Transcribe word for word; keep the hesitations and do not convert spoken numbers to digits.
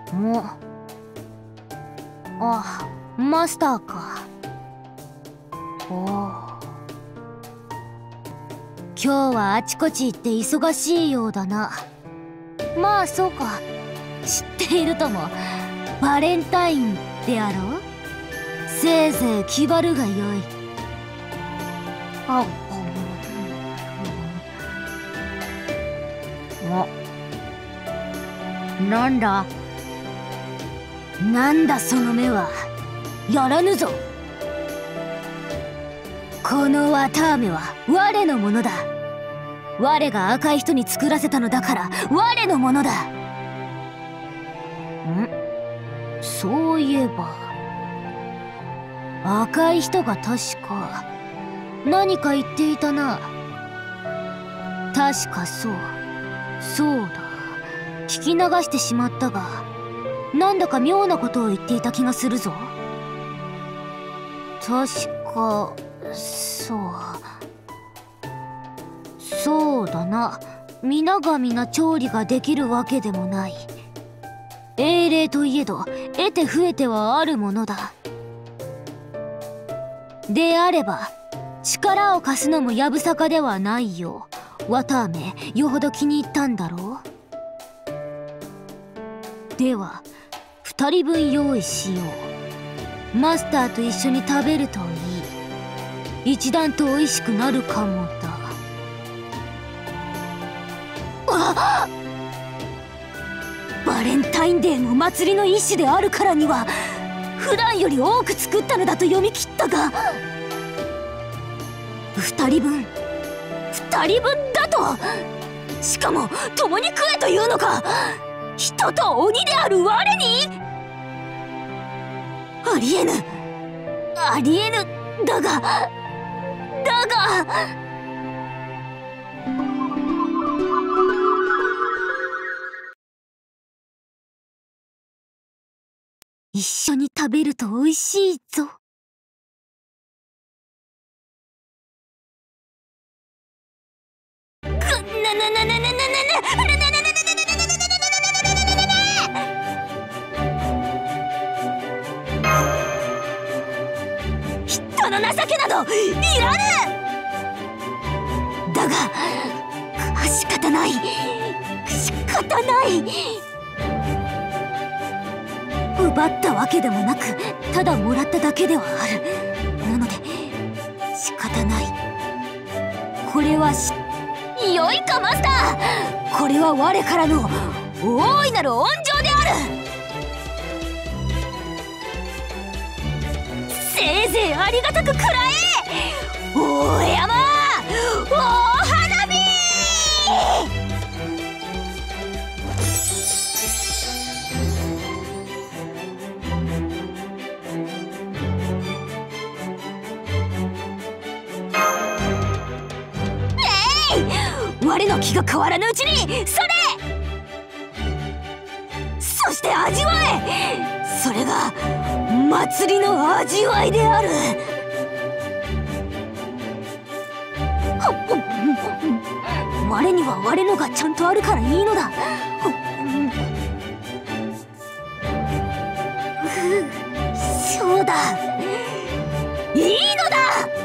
もあ、マスターか。おお、今日はあちこち行って忙しいようだな。まあそうか、知っているとも。バレンタインであろう。せいぜい気張るがよい。あ、お、なんだなんだその目は。やらぬぞ。この綿あめは我のものだ。我が赤い人に作らせたのだから我のものだ。ん？そういえば赤い人が確か何か言っていたな。確かそうそうだ、聞き流してしまったが、なんだか妙なことを言っていた気がするぞ。確かそうそうだな。皆が皆調理ができるわけでもない。英霊といえど得て増えてはあるものだ。であれば力を貸すのもやぶさかではないよ。綿あめよほど気に入ったんだろう。では二人分用意しよう。マスターと一緒に食べるといい。一段と美味しくなるかもだ。あっ、バレンタインデーの祭りの一種であるからには普段より多く作ったのだと読み切ったが、二人分二人分だと。しかも共に食えというのか。人と鬼である我に。ありえぬありえぬ。だがだが一緒に食べると美味しいぞ。くななななななななななななな人の情けなどいらぬ。だが仕方ない仕方ない。奪ったわけでもなくただもらっただけではある。なので仕方ない。これはしよいかマスター。これは我からの大いなる恩情である。せいぜいありがたく食らえ大山大花火。我の気が変わらぬうちにそれ。そして味わえ。それが祭りの味わいである。我には我のがちゃんとあるからいいのだ。そうだ、いいのだ。